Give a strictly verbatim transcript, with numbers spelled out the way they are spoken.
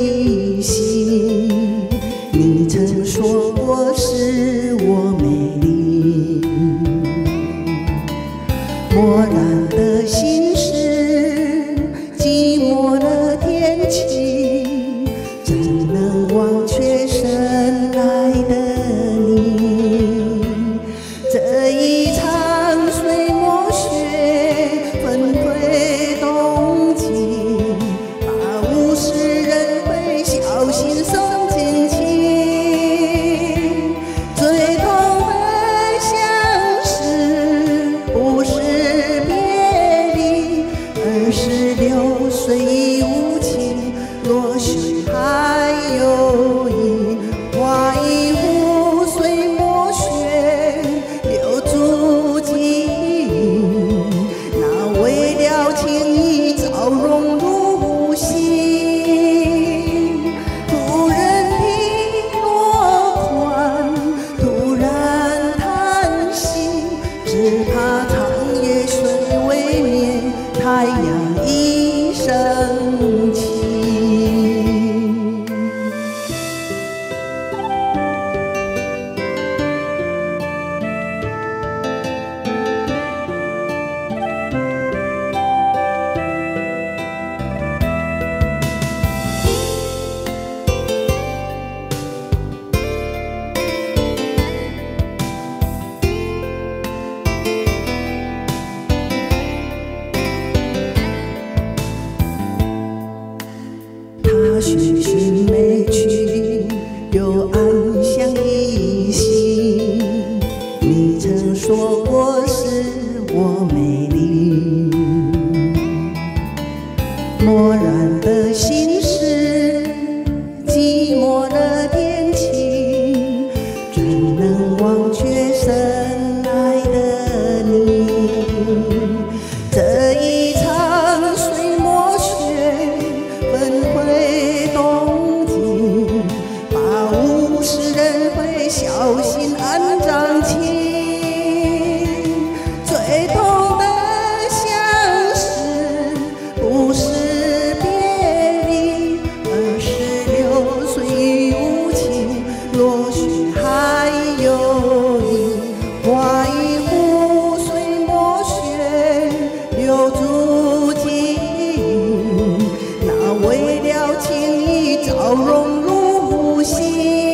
依稀。你曾说过是我美丽，漠然的心事，寂寞的天气，怎能忘却深爱的你？这一场水墨雪纷飞冬季，把物是人非小心送进情。最痛的相思不是别离，而是流水已无情，落水还有意。画一幅水墨雪，留住记忆，那为了情意早融入心。突然听落款，突然叹息，只怕长夜水未眠，太阳已升起。他寻寻觅去，又暗香依稀。你曾说过是我美丽，漠然的心事，寂寞的天气，怎能忘却深爱的你？这一场水墨雪纷飞冬季，把物是人非小心安葬情。最痛的相思不是别离，而是流水已无情，落雪还有意。画一幅水墨雪，留住记忆，那为了情意早融入心。